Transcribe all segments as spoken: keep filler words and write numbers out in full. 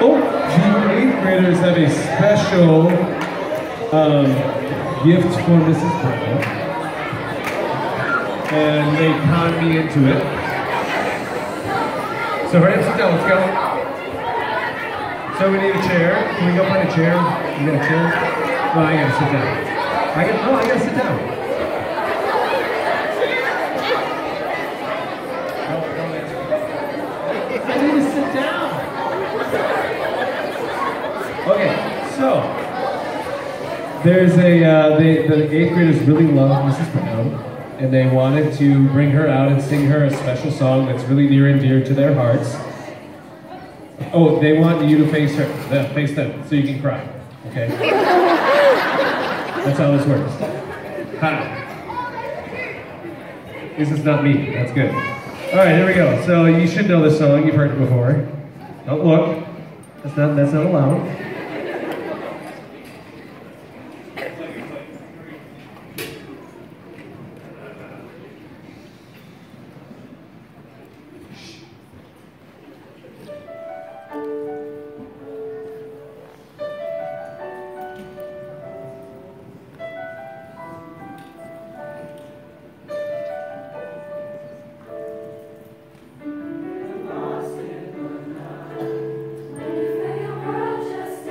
Oh, the eighth graders have a special um, gift for Missus Brown. And they conned me into it. So hurry up, sit down, let's go. So we need a chair. Can we go find a chair? You got a chair? No, I gotta sit down. I got, no, I gotta sit down. I need to sit down. Okay, so there's a, uh, they, the eighth graders really love Missus Brown, and they wanted to bring her out and sing her a special song that's really near and dear to their hearts. Oh, they want you to face her, uh, face them, so you can cry, okay? That's how this works. Ha. This is not me, that's good. All right, here we go. So you should know this song, you've heard it before. Don't look, that's not, that's not allowed. Just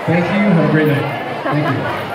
Thank you. Have a great night. Thank you.